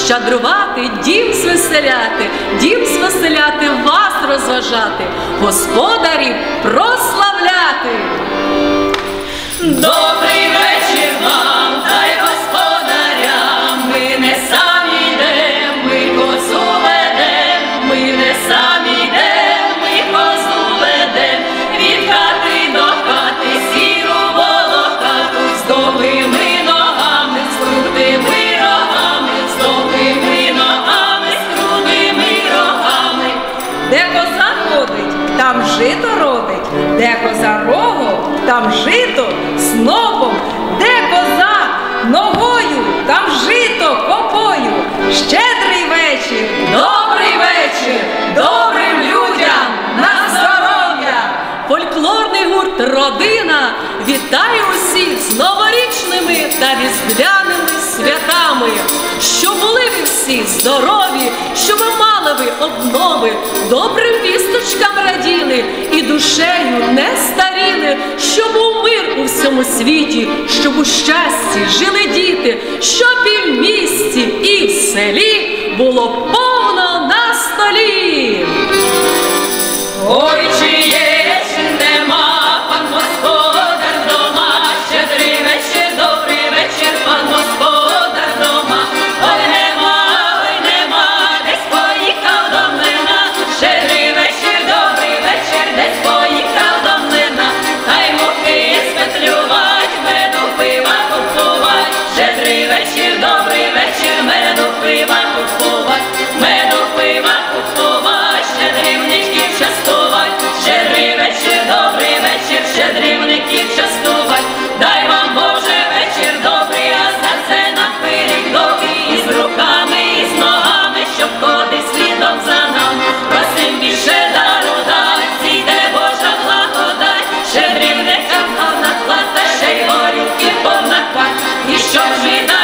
щедрувати, дім звеселяти, вас розважати, господарів прославляти. Добрий вечір вам, та й господарям, ми не самі йдем, ми козу ведем, ми не самі йдем, ми козу ведем, від хати до хати, сіру волохату, з довгими ногами, з крутими рогами, з довгими ногами, з крутими рогами. Де коза ходить, там жито родить, де коза рогом, там жито снопом, де коза ногою, там жито копою. Щедрий вечір, добрий вечір, добрим людям на здоров'я. Фольклорний гурт «Родина» вітає усіх з новорічними та різдвяними святами. Щоб були ви всі здорові, щоб мали ви обнови, добрим вісточкам раділи і душею не старіли, щоб був мир у всьому світі, щоб у щасті жили діти, щоб і в місті, і в селі було повно на столі. Ой, чи є, чи нема, пан господар дома, щедрий вечір, добрий вечір, пан господар дома. Ой, нема, десь поїхав до млина, щедрий вечір, добрий вечір, десь поїхав до млина, та й муки спетлювать, меду пива купувать, щедрий вечір, добрий вечір, меду пива купувать, меду пива купувать, щедрівників частувать, щедрий вечір, добрий вечір, щедрівників частувать, дай вам Боже вечір добрий, а серце на пиріг довгий, і з руками, і з ногами, щоб ходить слідом за нам. Просим більше дару дать, зійде Божа благодать, щедрівникам повна плата, ще й горілки повна квать, і щоб жида